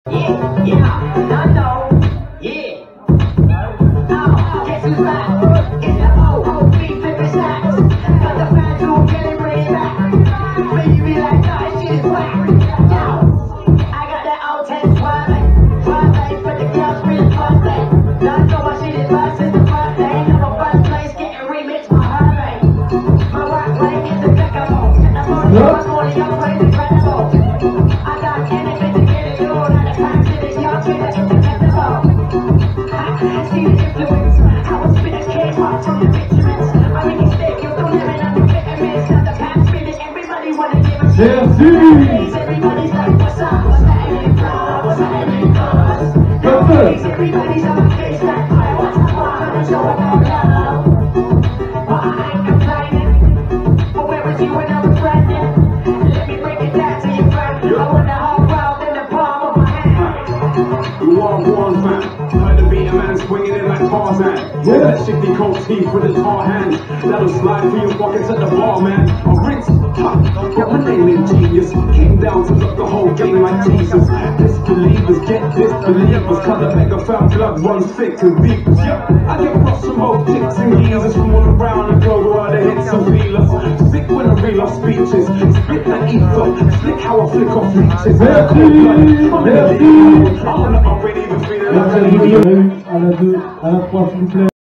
Yeah, yeah, no, yeah. Oh, guess who's back? It's the OOB flipping stacks. Got the fans who can't bring it back. Baby, like, nah, shit is whack. Yo, I got that old 10 Twilight, but the girls really fun thing. Don't know my shit is bad since the first day. Never first place, getting remixed my heart rate. My work rate is impeccable. I'm on the bus, all the young plays incredible. I got anything to get it all. Now the facts in this young shit that's indefensible. See the influence, how I spit this case off to the victims. I really stick, you don't live in a vitamins. Got the past finish, everybody wanna give a shit. Everybody's like, what's up? What's happening, bro? What's happening, cuz? Nowadays, everybody's on my face like fire. What's the fun? So I don't know. Well, I ain't complaining. But where was you when I was pregnant? Let me break it down to you, friend. I want the whole world in the palm of my hand. You are one fan. Heard the beat a man swinging it like Tarzan. Yeah, that shifty cold teeth with his hard hands. That'll slide through your pockets at the bar, man. I'm rinsed, got my name in genius. Came down to look the whole game like Jesus. Disbelievers get disbelievers. Cause the megaphone blood runs thick and deep. Yeah, I get props from both dicks and geezers from all around the globe where the hits and feelers. Sick when I reel off speeches. Spit that ether. Slick how I flick off leeches. I'm on the up, ain't even feeling like à la 2, à la 3 s'il vous plaît.